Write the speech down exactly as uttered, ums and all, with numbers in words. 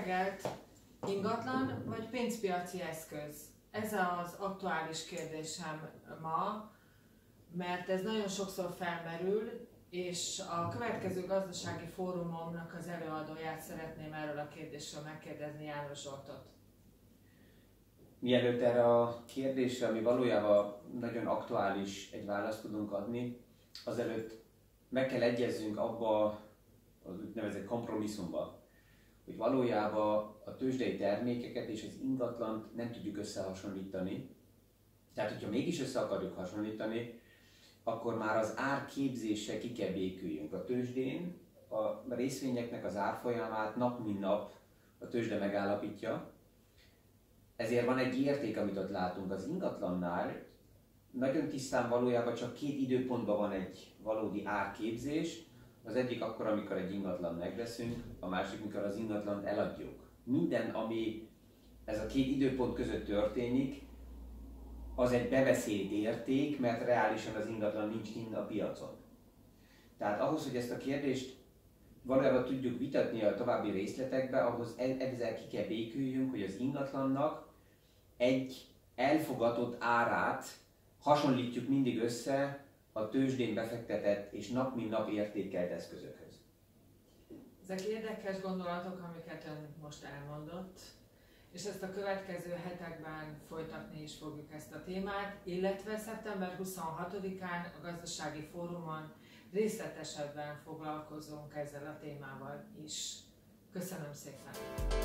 reggelt! Ingatlan vagy pénzpiaci eszköz? Ez az aktuális kérdésem ma, mert ez nagyon sokszor felmerül, és a következő gazdasági fórumomnak az előadóját szeretném erről a kérdésről megkérdezni, János Zsoltot. Mielőtt erre a kérdésre, ami valójában nagyon aktuális, egy választ tudunk adni, azelőtt meg kell egyezzünk abba az úgynevezett kompromisszumba, hogy valójában a tőzsdei termékeket és az ingatlant nem tudjuk összehasonlítani. Tehát, hogyha mégis össze akarjuk hasonlítani, akkor már az árképzéssel ki kell béküljünk. A tőzsdén a részvényeknek az árfolyamát nap mint nap a tőzsde megállapítja, ezért van egy érték, amit ott látunk. Az ingatlannál nagyon tisztán valójában csak két időpontban van egy valódi árképzés. Az egyik akkor, amikor egy ingatlan megveszünk, a másik, amikor az ingatlant eladjuk. Minden, ami ez a két időpont között történik, az egy bebeszélt érték, mert reálisan az ingatlan nincs kint a piacon. Tehát ahhoz, hogy ezt a kérdést valójában tudjuk vitatni a további részletekbe, ahhoz ezzel ki kell béküljünk, hogy az ingatlannak egy elfogadott árát hasonlítjuk mindig össze a tőzsdén befektetett és nap mint nap értékelt eszközökhöz. Ezek érdekes gondolatok, amiket ön most elmondott, és ezt a következő hetekben folytatni is fogjuk ezt a témát, illetve szeptember huszonhatodikán a Gazdasági Fórumon részletesebben foglalkozunk ezzel a témával is. Köszönöm szépen!